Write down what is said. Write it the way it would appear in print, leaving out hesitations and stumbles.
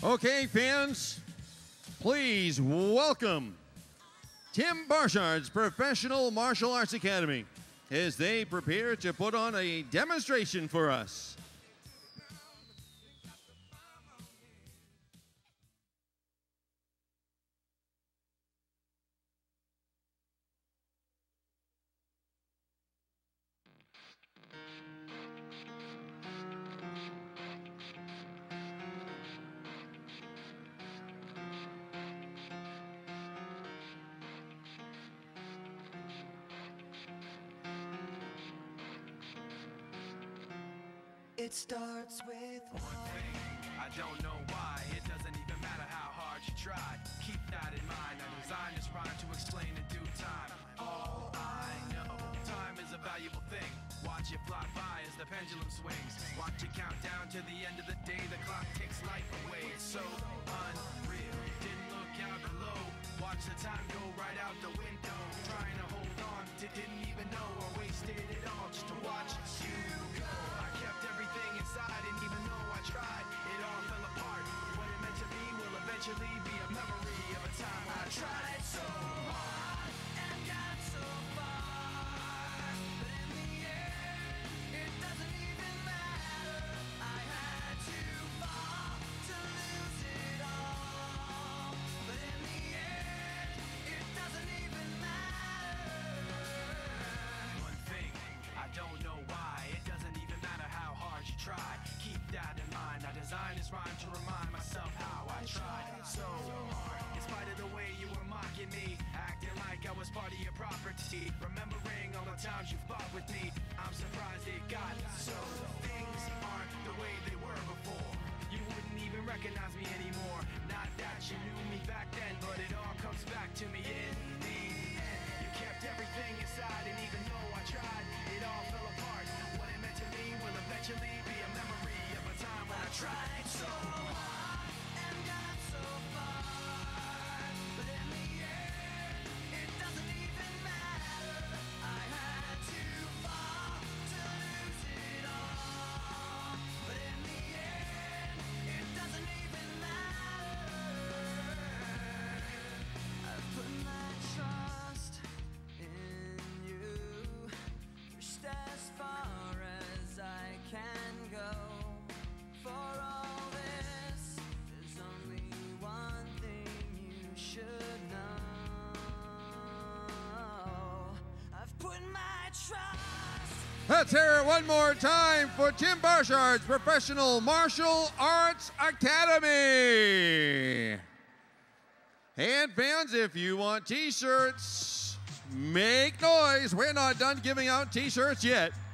Okay, fans, please welcome Tim Barchard's Professional Martial Arts Academy as they prepare to put on a demonstration for us. It starts with one thing. I don't know why. It doesn't even matter how hard you try. Keep that in mind. I designed this rhyme to explain in due time. All I know, time is a valuable thing. Watch it fly by as the pendulum swings. Watch it count down to the end of the day. The clock takes life away. It's so unreal. Didn't look out below. Watch the time go right out the window. Trying to hold on to didn't even know or wasted it all just to watch you go. I kept everything inside, and even though I tried, it all fell apart. What it meant to be will eventually be a memory of a time when I tried so hard and got so far. But in the end, it doesn't even matter. I had to fall to lose it all. But in the end, it doesn't even matter. One thing, I don't know why. It doesn't even matter how hard you try. Keep that in mind. I designed this rhyme to remind myself how I tried so hard. In spite of the way you were mocking me, acting like I was part of your property, remembering all the times you fought with me, I'm surprised it got so. Things aren't the way they were before. You wouldn't even recognize me anymore. Not that you knew me back then, but it all comes back to me in the end. You kept everything inside, and even though I tried, it all fell apart. What it meant to me will eventually be a memory of a time when I tried so hard and got so far. But in the end, it doesn't even matter. I had to fall to lose it all. But in the end, it doesn't even matter. I've put my trust in you, pushed as far as I can go. For all this, there's only one thing you should know. I've put my trust. Let's hear it one more time for Tim Barchard's Professional Martial Arts Academy. And fans, if you want t-shirts, make noise. We're not done giving out t-shirts yet.